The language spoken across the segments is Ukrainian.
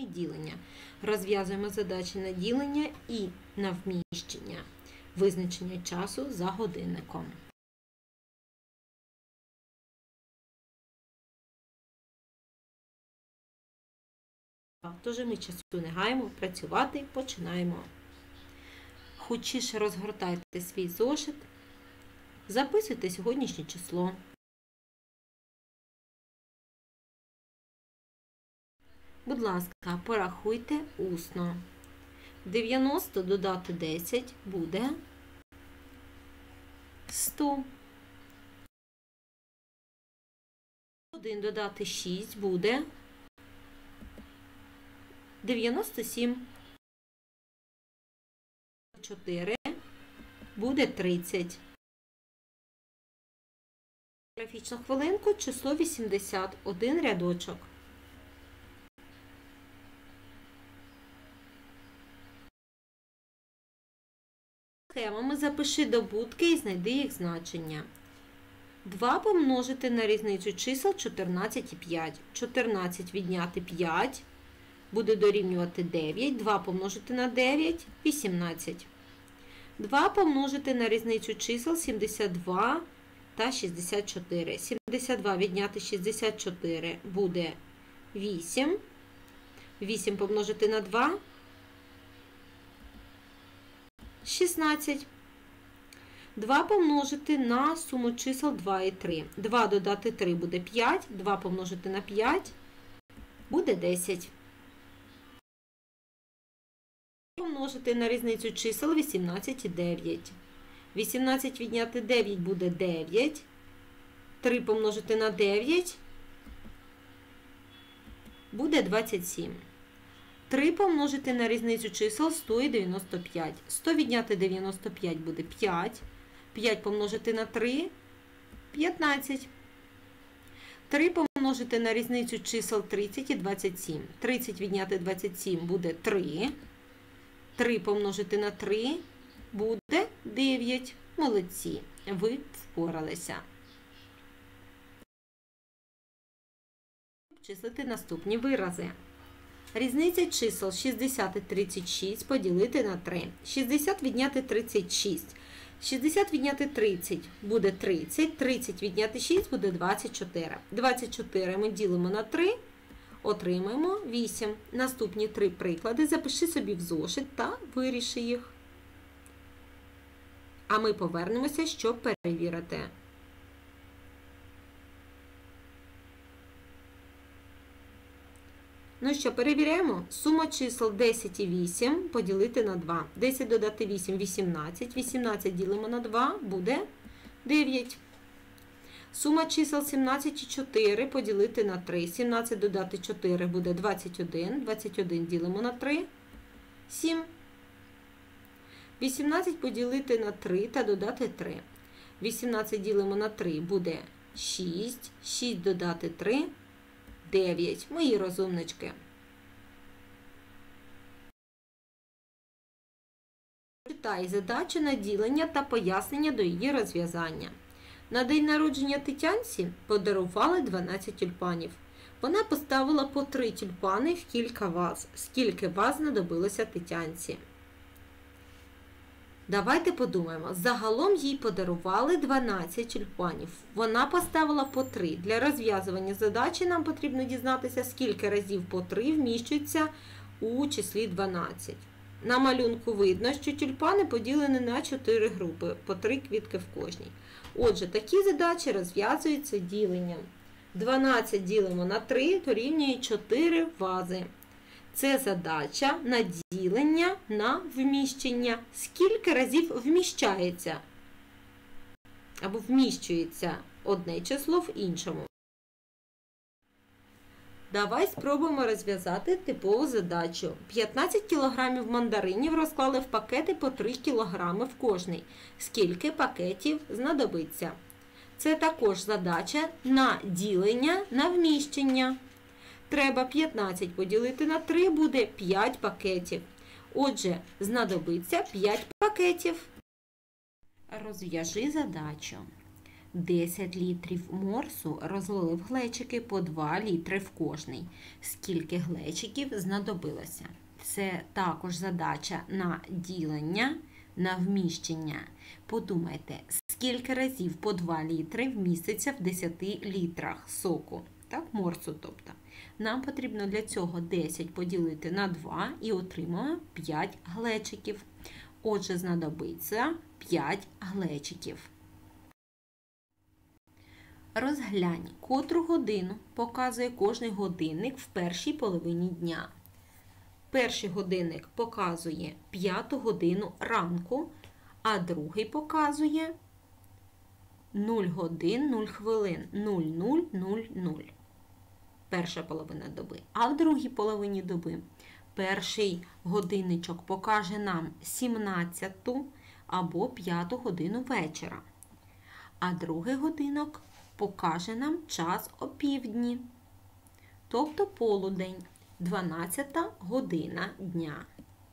і ділення. Розв'язуємо задачі на ділення і на вміщення. Визначення часу за годинником. Тож ми часу не гаємо, працювати починаємо. Хочіше розгортайте свій зошит, записуйте сьогоднішнє число. Будь ласка, порахуйте усно. 90 додати 10 буде 100. 1 додати 6 буде 97. 4 буде 30. Графічну хвилинку число 80. Один рядочок. Схемами запиши добутки і знайди їх значення. 2 помножити на різницю чисел 14 і 5. 14 відняти 5 буде дорівнювати 9. 2 помножити на 9 – 18. 2 помножити на різницю чисел 72 та 64. 72 відняти 64 буде 8. 8 помножити на 2 – 16. 2 помножити на суму чисел 2 і 3. 2 додати 3 буде 5. 2 помножити на 5 буде 10. Помножити на різницю чисел 18 і 9. 18 відняти 9 буде 9. 3 помножити на 9 буде 27. 3 помножити на різницю чисел 100 і 95. 100 відняти 95 буде 5. 5 помножити на 3 – 15. 3 помножити на різницю чисел 30 і 27. 30 відняти 27 буде 3. 3 помножити на 3 буде 9. Молодці, ви впоралися. Обчислити наступні вирази. Різниця чисел 60 і 36 поділити на 3. 60 відняти 36. 60 відняти 30 буде 30. 30 відняти 6 буде 24. 24 ми ділимо на 3. Отримаємо 8. Наступні 3 приклади запиши собі в зошит та виріши їх. А ми повернемося, щоб перевірити. Ну що, перевіряємо. Сума чисел 10 і 8 поділити на 2. 10 додати 8 – 18. 18 ділимо на 2 буде 9. Сума чисел 17 і 4 поділити на 3. 17 додати 4 буде 21. 21 ділимо на 3 – 7. 18 поділити на 3 та додати 3. 18 ділимо на 3 буде 6. 6 додати 3 – 9. Мої розумнички. Читай задачу на ділення та пояснення до її розв'язання. На день народження Тетянці подарували 12 тюльпанів. Вона поставила по 3 тюльпани в кілька ваз. Скільки ваз знадобилося Тетянці? Давайте подумаємо. Загалом їй подарували 12 тюльпанів. Вона поставила по 3. Для розв'язування задачі нам потрібно дізнатися, скільки разів по 3 вміщується у числі 12. На малюнку видно, що тюльпани поділені на 4 групи, по 3 квітки в кожній. Отже, такі задачі розв'язуються діленням. 12 ділимо на 3, дорівнює 4 вази. Це задача на ділення на вміщення. Скільки разів вміщається або вміщується одне число в іншому. Давай спробуємо розв'язати типову задачу. 15 кг мандаринів розклали в пакети по 3 кг в кожний. Скільки пакетів знадобиться? Це також задача на ділення на вміщення. Треба 15 поділити на 3, буде 5 пакетів. Отже, знадобиться 5 пакетів. Розв'яжи задачу. 10 літрів морсу розлили в глечики по 2 літри в кожний. Скільки глечиків знадобилося? Це також задача на ділення, на вміщення. Подумайте, скільки разів по 2 літри вміститься в 10 літрах соку, так, морсу, тобто. Нам потрібно для цього 10 поділити на 2 і отримаємо 5 глечиків. Отже, знадобиться 5 глечиків. Розглянь, котру годину показує кожний годинник в першій половині дня. Перший годинник показує 5 годину ранку, а другий показує 0 годин 0 хвилин 00:00. Перша половина доби. А в другій половині доби перший годинничок покаже нам 17 або 5 годину вечора. А другий годинок покаже нам час опівдні, тобто полудень, 12 година дня.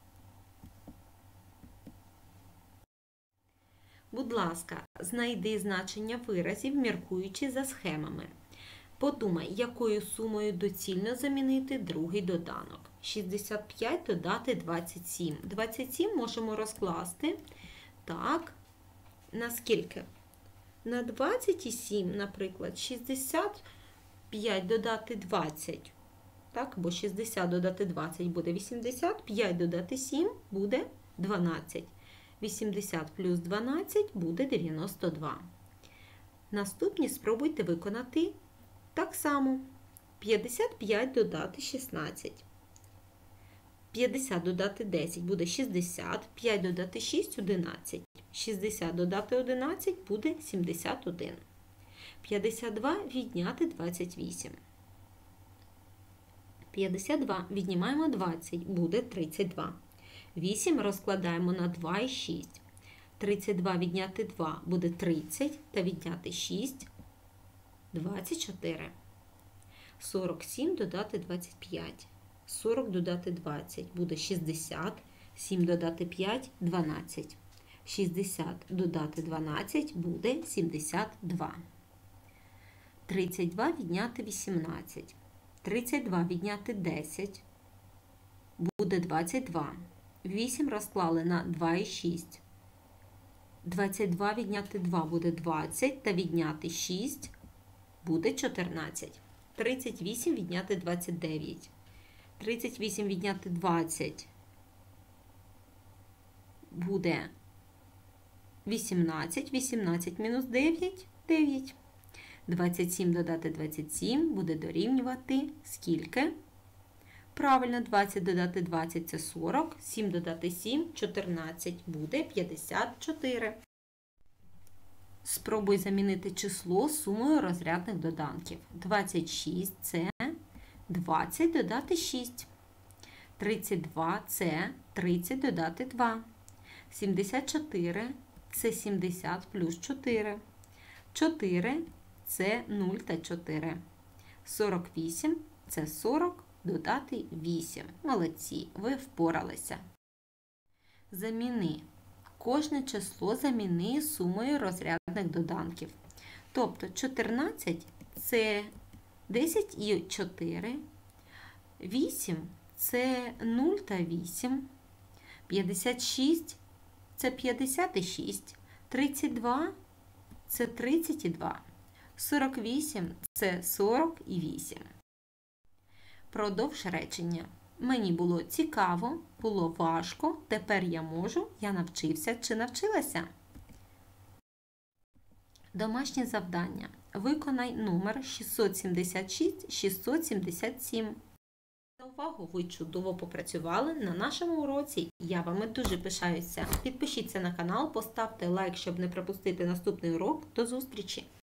Будь ласка, знайди значення виразів, міркуючи за схемами. Подумай, якою сумою доцільно замінити другий доданок. 65 додати 27. 27 можемо розкласти, так, на скільки? На 27, наприклад, 65 додати 20. Так, бо 60 додати 20 буде 80, 5 додати 7 буде 12. 80 плюс 12 буде 92. Наступні спробуйте виконати так само. 55 додати 16. 50 додати 10 буде 60, 5 додати 6 – 11. 60 додати 11 буде 71. 52 відняти 28. 52 віднімаємо 20, буде 32. 8 розкладаємо на 2 і 6. 32 відняти 2 буде 30, та відняти 6 – 24. 47 додати 25. 40 додати 20 буде 60. 7 додати 5 – 12. 60 додати 12 буде 72. 32 відняти 18. 32 відняти 10 буде 22. 8 розклали на 2 і 6. 22 відняти 2 буде 20, та відняти 6 буде 14. 38 відняти 29. 38 відняти 20 буде 18. 18 мінус 9 – 9. 27 додати 27 буде дорівнювати скільки? Правильно, 20 додати 20 – це 40. 7 додати 7 – 14. Буде 54. Спробуй замінити число сумою розрядних доданків. 26 – це 20 додати 6. 32 – це 30 додати 2. 74 – це 70 плюс 4. 4 – це 0 та 4. 48 – це 40 додати 8. Молодці, ви впоралися. Заміни. Кожне число заміни сумою розрядних доданків. Тобто 14 – це 10 і 4. 8 – це 0 та 8. 56 – це 56. 32 – це 32. 48 – це 48. Продовж речення. Мені було цікаво, було важко, тепер я можу, я навчився чи навчилася. Домашнє завдання. Виконай номер 676-677. За увагу, ви чудово попрацювали на нашому уроці. Я вами дуже пишаюся. Підпишіться на канал, поставте лайк, щоб не пропустити наступний урок. До зустрічі!